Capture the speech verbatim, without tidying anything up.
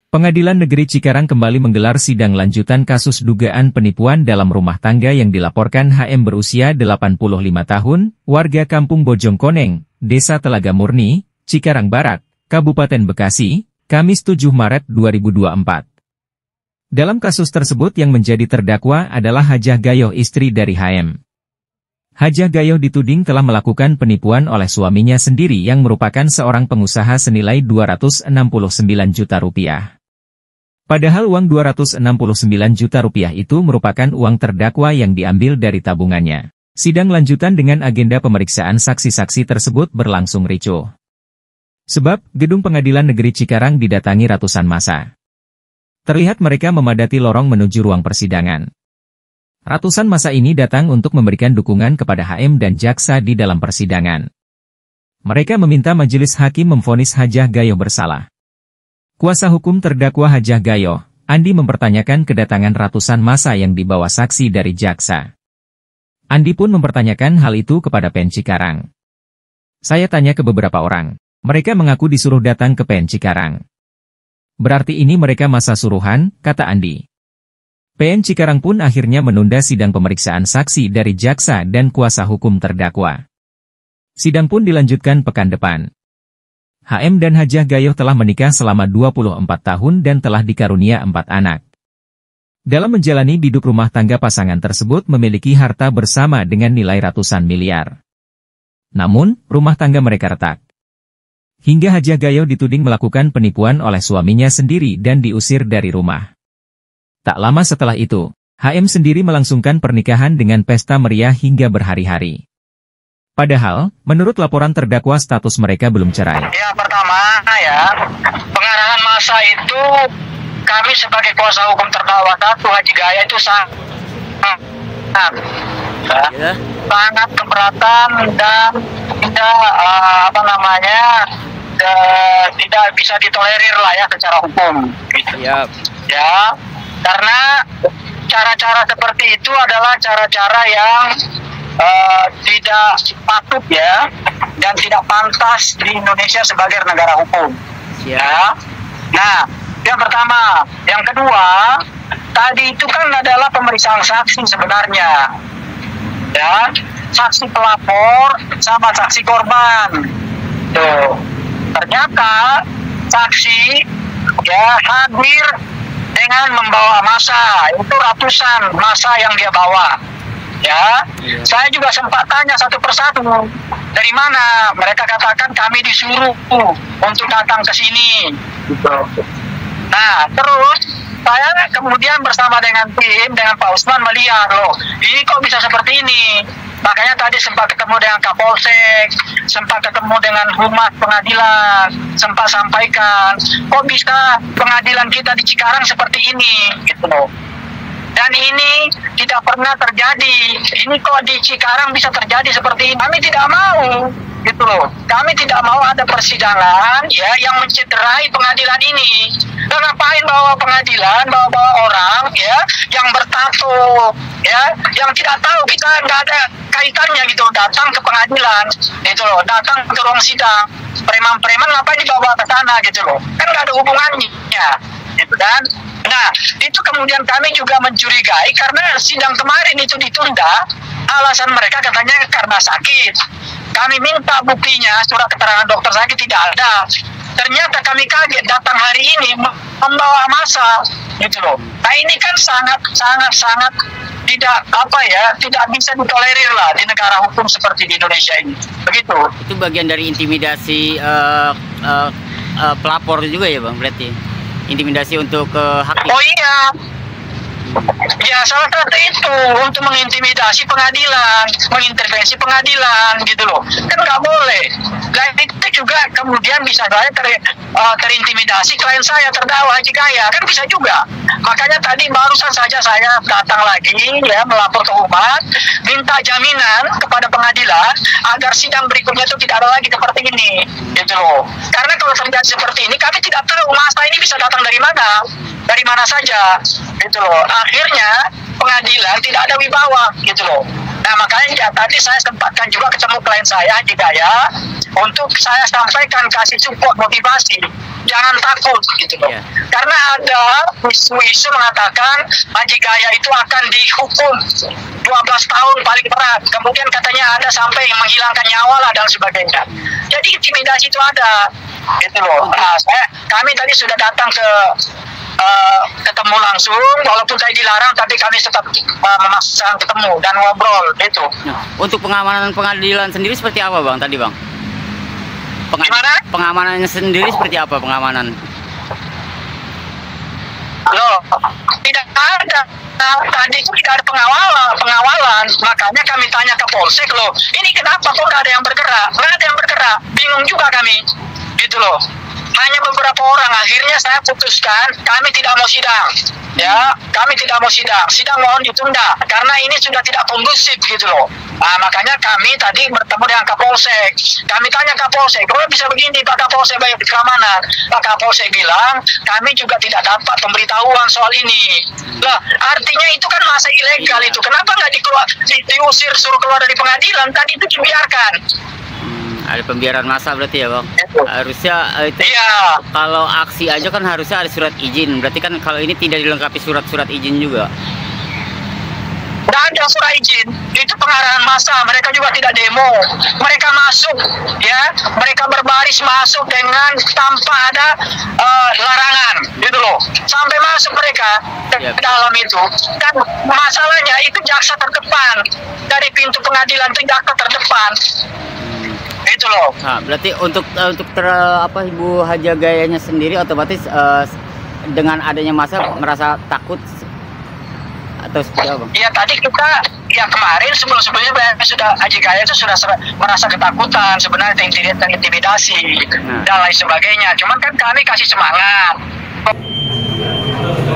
Pengadilan Negeri Cikarang kembali menggelar sidang lanjutan kasus dugaan penipuan dalam rumah tangga yang dilaporkan H M berusia delapan puluh lima tahun, warga Kampung Bojongkoneng, Desa Telaga Murni, Cikarang Barat, Kabupaten Bekasi, Kamis tujuh Maret dua ribu dua puluh empat. Dalam kasus tersebut yang menjadi terdakwa adalah Hajah Gayoh, istri dari H M. Hajah Gayoh dituding telah melakukan penipuan oleh suaminya sendiri yang merupakan seorang pengusaha senilai dua ratus enam puluh sembilan juta rupiah. Padahal uang dua ratus enam puluh sembilan juta rupiah itu merupakan uang terdakwa yang diambil dari tabungannya. Sidang lanjutan dengan agenda pemeriksaan saksi-saksi tersebut berlangsung ricuh. Sebab, gedung Pengadilan Negeri Cikarang didatangi ratusan massa. Terlihat mereka memadati lorong menuju ruang persidangan. Ratusan massa ini datang untuk memberikan dukungan kepada H M dan jaksa di dalam persidangan. Mereka meminta majelis hakim memvonis Hajah Gayoh bersalah. Kuasa hukum terdakwa Hajah Gayoh, Andi, mempertanyakan kedatangan ratusan massa yang dibawa saksi dari jaksa. Andi pun mempertanyakan hal itu kepada P N Cikarang. Saya tanya ke beberapa orang. Mereka mengaku disuruh datang ke P N Cikarang. Berarti ini mereka massa suruhan, kata Andi. P N Cikarang pun akhirnya menunda sidang pemeriksaan saksi dari jaksa dan kuasa hukum terdakwa. Sidang pun dilanjutkan pekan depan. H M dan Hajah Gayoh telah menikah selama dua puluh empat tahun dan telah dikarunia empat anak. Dalam menjalani hidup rumah tangga, pasangan tersebut memiliki harta bersama dengan nilai ratusan miliar. Namun, rumah tangga mereka retak. Hingga Hajah Gayoh dituding melakukan penipuan oleh suaminya sendiri dan diusir dari rumah. Tak lama setelah itu, H M sendiri melangsungkan pernikahan dengan pesta meriah hingga berhari-hari. Padahal, menurut laporan terdakwa status mereka belum cerai. Ya, pertama ya, pengarahan massa itu kami sebagai kuasa hukum terdakwa satu Hajah Gayoh itu sangat, ya, sangat keberatan dan tidak uh, apa namanya uh, tidak bisa ditolerir lah ya secara hukum. Gitu. Ya. Ya, karena cara-cara seperti itu adalah cara-cara yang Uh, tidak patut ya, dan tidak pantas di Indonesia sebagai negara hukum. Ya. Nah, yang pertama, yang kedua, tadi itu kan adalah pemeriksaan saksi sebenarnya, ya, saksi pelapor sama saksi korban. Tuh, ternyata saksi ya hadir dengan membawa massa, itu ratusan massa yang dia bawa. Ya, iya. Saya juga sempat tanya satu persatu, dari mana? Mereka katakan kami disuruh untuk datang ke sini. Nah, terus saya kemudian bersama dengan tim, dengan Pak Usman melihat, loh, ini kok bisa seperti ini? Makanya tadi sempat ketemu dengan Kapolsek, sempat ketemu dengan Humas Pengadilan, sempat sampaikan, kok bisa pengadilan kita di Cikarang seperti ini, gitu loh. Dan ini tidak pernah terjadi. Ini kok di Cikarang bisa terjadi seperti ini. Kami tidak mau, gitu loh. Kami tidak mau ada persidangan ya yang mencederai pengadilan ini. Dan ngapain bawa pengadilan, bawa-bawa orang ya yang bertato, ya, yang tidak tahu, kita nggak ada kaitannya gitu, datang ke pengadilan, gitu loh, datang ke ruang sidang. Preman-preman ngapain dibawa ke sana, gitu loh. Kan nggak ada hubungannya, gitu kan. Nah, itu kemudian kami juga mencurigai karena sidang kemarin itu ditunda, alasan mereka katanya karena sakit. Kami minta buktinya, surat keterangan dokter sakit tidak ada. Ternyata kami kaget datang hari ini membawa massa, gitu loh. Nah, ini kan sangat sangat sangat tidak apa ya, tidak bisa ditolerir lah di negara hukum seperti di Indonesia ini. Begitu. Itu bagian dari intimidasi uh, uh, uh, pelapor juga ya, Bang, berarti? Intimidasi untuk ke uh, hakim. Oh iya. Ya, salah satu itu untuk mengintimidasi pengadilan, mengintervensi pengadilan, gitu loh. Kan nggak boleh. Dan itu juga kemudian bisa saya ter, uh, terintimidasi klien saya terdakwa Hajah Gayoh, kan bisa juga. Makanya tadi barusan saja saya datang lagi ya melapor ke Humas, minta jaminan kepada pengadilan agar sidang berikutnya itu tidak ada lagi seperti ini, gitu loh. Karena kalau terjadi seperti ini, kami tidak tahu massa ini bisa datang dari mana, dari mana saja, gitu loh. Akhirnya pengadilan tidak ada wibawa, gitu loh. Nah makanya ya, tadi saya sempatkan juga ketemu klien saya Haji Gaya untuk saya sampaikan, kasih support, motivasi, jangan takut gitu loh. Yeah. Karena ada isu-isu mengatakan Haji Gaya itu akan dihukum dua belas tahun paling berat, kemudian katanya ada sampai menghilangkan nyawa lah dan sebagainya. Jadi intimidasi itu ada gitu loh. Nah, saya, kami tadi sudah datang ke Uh, ketemu langsung, walaupun saya dilarang, tapi kami tetap uh, memaksa ketemu dan ngobrol itu. Nah, untuk pengamanan pengadilan sendiri seperti apa bang tadi bang? Peng Gimana? Pengamanannya sendiri seperti apa pengamanan? Loh, tidak ada. Nah, tadi itu tidak ada pengawalan, pengawalan. Makanya kami tanya ke Polsek loh, ini kenapa kok nggak ada yang bergerak? Nggak ada yang bergerak, bingung juga kami, gitu loh. Hanya beberapa orang. Akhirnya saya putuskan kami tidak mau sidang, ya kami tidak mau sidang sidang mohon ditunda karena ini sudah tidak kondusif gitu loh. Nah, makanya kami tadi bertemu dengan Kapolsek. Kami tanya Kapolsek, kalau bisa begini Pak Kapolsek baik keamanan. Pak Kapolsek bilang kami juga tidak dapat pemberitahuan soal ini. Lah artinya itu kan masa ilegal itu, kenapa nggak dikeluar, di, diusir suruh keluar dari pengadilan? Tadi itu dibiarkan. Ada pembiaran massa berarti ya bang? Itu. Harusnya itu iya. Kalau aksi aja kan harusnya ada surat izin. Berarti kan kalau ini tidak dilengkapi surat-surat izin juga. Tidak ada surat izin. Itu pengarahan massa. Mereka juga tidak demo. Mereka masuk, ya. Mereka berbaris masuk dengan tanpa ada uh, larangan, gitu loh. Sampai masuk mereka ke yep. dalam itu. Dan masalahnya itu jaksa terdepan dari pintu pengadilan itu jaksa terdepan. Itu loh. Nah, berarti untuk uh, untuk ter, apa Ibu Haji Gayanya sendiri otomatis uh, dengan adanya masa merasa takut atau seperti apa? Iya tadi kita ya kemarin sebelum-sebelumnya sudah Haji Gaya itu sudah merasa ketakutan sebenarnya, intimidasi nah. dan lain sebagainya. Cuman kan kami kasih semangat.